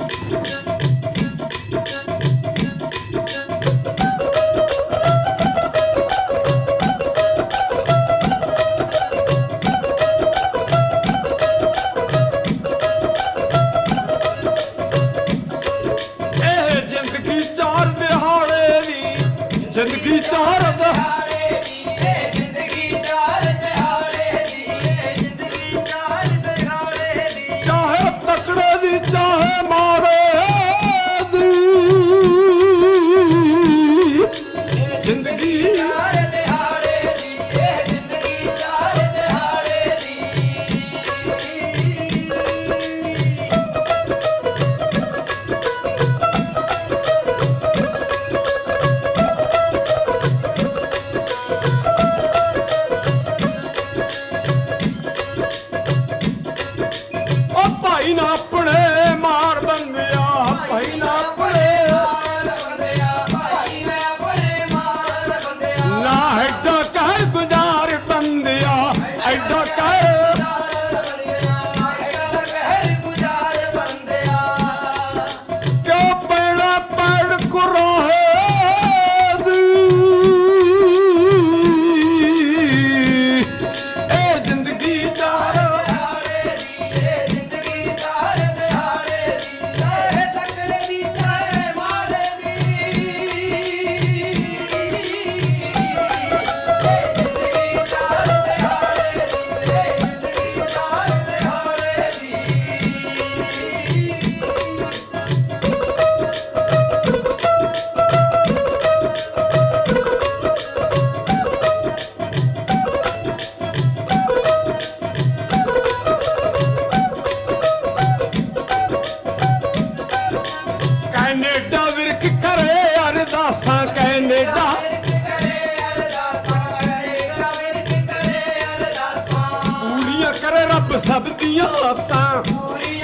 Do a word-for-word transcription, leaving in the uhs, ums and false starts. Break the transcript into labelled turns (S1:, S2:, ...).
S1: जिंदगी चार
S2: दिहाड़े दी जिंदगी चार दिहाड़े दी जिंदगी चार दिहाड़े दी
S1: चाहे तकड़े दी चाहे मारे दी जिंदगी
S2: चार दिहाड़े दी जिंदगी चार दिहाड़े दी
S1: भाई ना अपने मार बंदिया भाई ना अपने
S2: भाई ना अपने मार बंदिया
S1: ना ऐडा कर गुजार बंदिया ऐडा कर
S2: गुजार बंदिया
S1: क्यों पैड़ा पैड़ को रहे दी ए जिंदगी चार कैनेडा विरक करे अरदासा कैनेडा पूरियां करे रब सब दियां आसां